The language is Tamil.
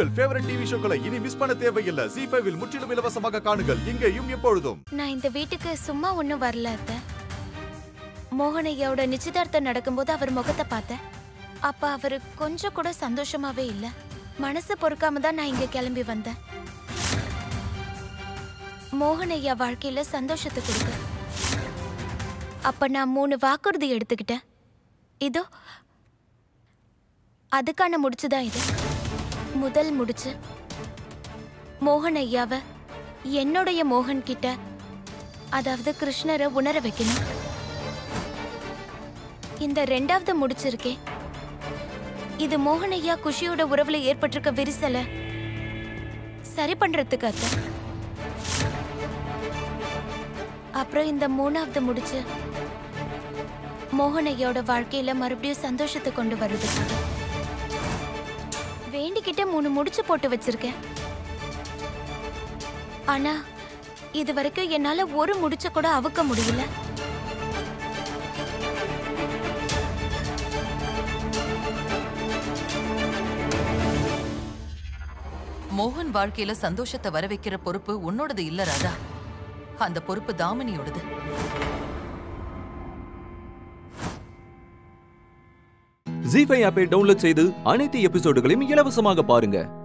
உங்கள் ஃபேவரட் டிவி ஷோக்களை இனி மிஸ் பண்ண தேவையில்லை. ZEE5 இல் முற்றிலும் இலவசமாக காணுங்கள். இங்கேயும் எப்பொழுதும். நான் இந்த வீட்டுக்கு சும்மா ஒண்ணும் வரல அத்தை. மோகனையோட நிச்சயதார்த்தம் நடக்கும்போது அவர் முகத்தை பார்த்தேன். அப்ப அவரு கொஞ்சம் கூட சந்தோஷமாவே இல்ல. மனசு பொறுக்காம தான் நான் இங்க கிளம்பி வந்தேன். மோகனையா வாழ்க்கையில சந்தோஷத்தை கொடுக்க. அப்ப நான் 3 வாக்குறுதி எடுத்துக்கிட்டேன். இதோ அதுக்கான முடிச்சுதான் இது. முதல் முடிச்சு, மோகன் ஐயாவை என்னுடைய மோகன் கிட்ட, அதாவது கிருஷ்ணரை உணர வைக்கணும். இந்த 2வது முடிச்சிருக்கே, இது மோகன் ஐயா குஷியோட உறவுல ஏற்பட்டிருக்க விரிசலை சரி பண்றதுக்கு அத்தை. அப்புறம் இந்த 3வது முடிச்சு, மோகன் ஐயாவோட வாழ்க்கையில மறுபடியும் சந்தோஷத்தை கொண்டு வருது. வேண்டிக்கிட்ட 3 முடிச்சு போட்டு வச்சிருக்கேன். ஆனா இது வரைக்கும் என்னால ஒரு முடிச்ச கூட அவுக்க முடியல. மோகன் வாழ்க்கையில சந்தோஷத்தை வர வைக்கிற பொறுப்பு உன்னோடது இல்ல ராதா. அந்த பொறுப்பு தாமினியோடது. ZEE5 ஆப்பை டவுன்லோட் செய்து அனைத்து எபிசோடுகளையும் இலவசமாக பாருங்க.